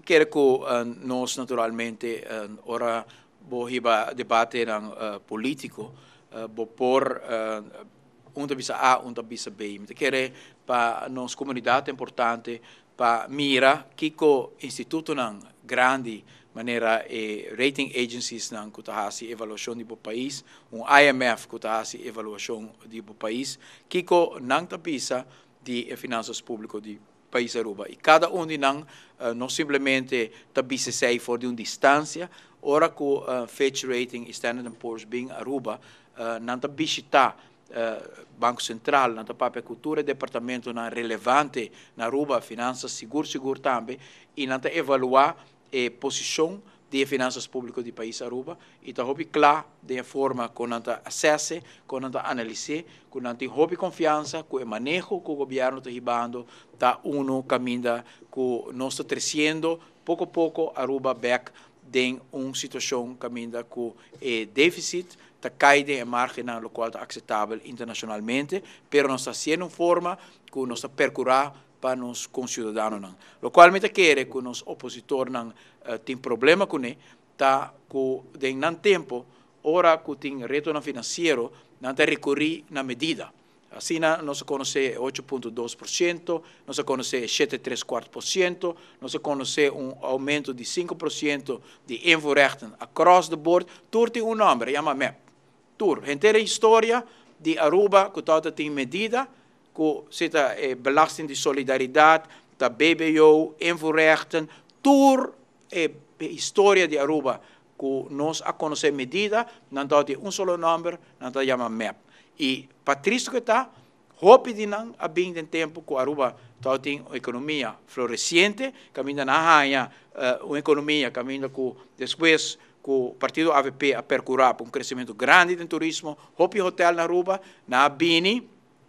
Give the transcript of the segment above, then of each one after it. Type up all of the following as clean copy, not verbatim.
quer que nós naturalmente ora bohiba debate ng político por onde bisa A, onde bisa B. Mas quer para nos comunidade importante para mira kiko instituto ng grande maneira rating agencies ng kutahasi evaluação do país, IMF kutahasi evaluação do país, kiko nang tapisa de finanças públicas do país Aruba. E cada de nang não simplesmente tabisa sei for de distância, ora que Fitch Rating e Standard & Poor's bem Aruba, não tabisita Banco Central, não papel cultura, departamento na relevante na Aruba, finanças seguro também, e não evaluar a posição de finanças públicas do país Aruba, e está hobby claro de forma que não acesse, que não analise, que não tem hobby confiança, que o manejo que o governo está ribando, está caminho que nós está crescendo, pouco a pouco Aruba back em uma situação caminho que é déficit, está caindo em margem na qual está aceitável internacionalmente, mas nós está sendo uma forma que nós está percurar para nos concidadãos. O qual me quer que os opositores têm problema com ele, tá que em não tempo, ora que tem retorno financeiro, não tem recorrer na medida. Assim, nós conhecemos 8,2%, nós conhecemos 7,34%, nós conhecemos aumento de 5% de invoerrechten across the board. Tudo tem nome, chama MEP. Tudo. A inteira história de Aruba, que toda tem medida, que zita belasting de solidaridade, da BBO, invoerrechten, tudo é história de Aruba, que nós conhecemos medida, não tem solo nome, não tem chama MEP. E Patrício que está, hope de não a bem de tempo que Aruba tem uma economia florescente, caminha na raia, uma economia caminha que depois que o partido AVP a percurar para crescimento grande do turismo, hope hotel na Aruba, na bini,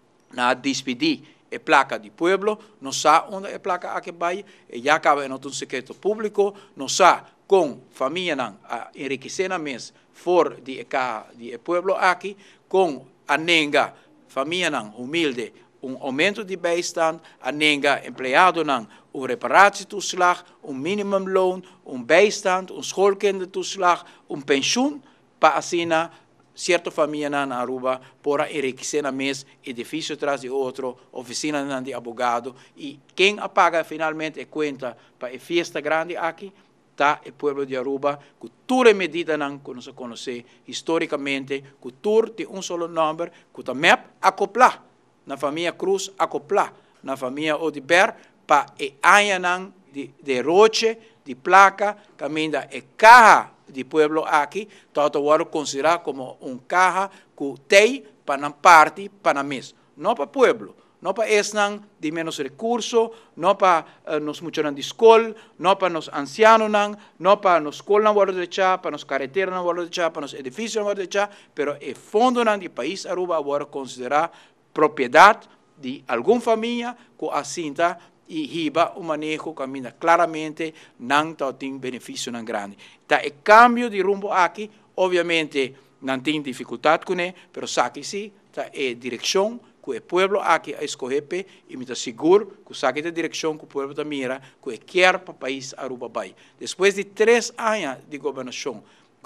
na despedir a placa do pueblo, não sabe onde a placa aqui vai, já acaba em um secreto público, não sabe com família não a enriquecer na mês for de cá de pueblo aqui, com a nenga família não humilde aumento de bijstand, a nenga empregado não reparatietoeslag, minimum loon, bijstand, schoolkindertoeslag, pensioen, para assim certa família na Aruba para enriquecer na mês, edifício atrás de outro, oficina de advogado, e quem apaga finalmente a conta para a festa grande aqui, está o povo de Aruba, que toda medida que nós conhecemos historicamente, que tudo tem solo número, que também acoplar na família Cruz, acoplar na família Odiber, para a anha de roche, de placa, caminho e carro de pueblo aqui, todo o considerar como carro que tem para a parte, para a mês, não para o pueblo. Não para esse de menos recursos, não para nos muchos de escola, não para nos ancianos, não para nos escola não vale deixar, para nos carreteras não vale deixar, para nos edifícios não vale deixar, pero o fundo do país Aruba agora considerar propriedade de alguma família que assinta e riba o manejo caminha claramente, não tem benefício grande. Tá o cambio de rumbo aqui, obviamente não tem dificuldade com ele, pero sabe sim, tá é direção que o povo aqui a escolher e me está seguro que sabe a direção que o povo está mira que quer para o país Aruba vai. Depois de 3 anos de governação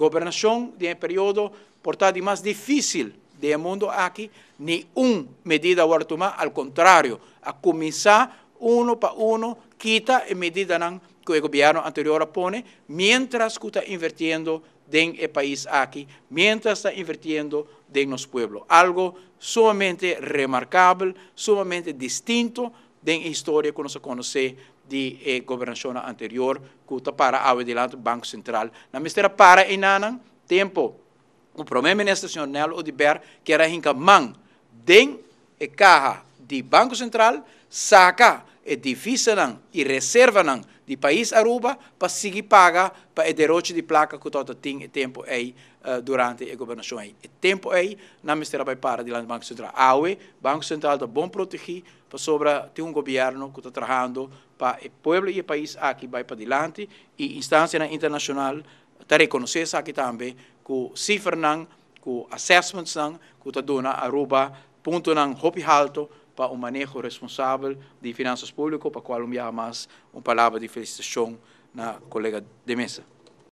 de um período portanto mais difícil do mundo aqui, nenhuma medida agora tomar, ao contrário, a começar para quita a medida que o governo anterior põe, mientras que está invirtiendo en país aqui, mientras está invirtiendo en los pueblos. Algo sumamente remarcable, sumamente distinto de la historia que nos conoce de governação anterior, que está para adelante Banco Central. Na mistura para inanan tempo, o primeiro-ministro nacional Odiber que era hincamang den e caja de Banco Central saca e divisa e reserva de país Aruba para seguir pagar para o derroche de placa que todo tem tempo aí durante a governação aí. O tempo aí não me será para diante do Banco Central. Banco Central está bom proteger para sobre ter governo que está trabalhando para o povo e o país aqui vai para diante e instância internacional está reconhecer aqui também que cifras que assessments que está dando Aruba ponto hopi alto para o manejo responsável de finanças públicas, para qual mais uma palavra de felicitação na kolega de mesa.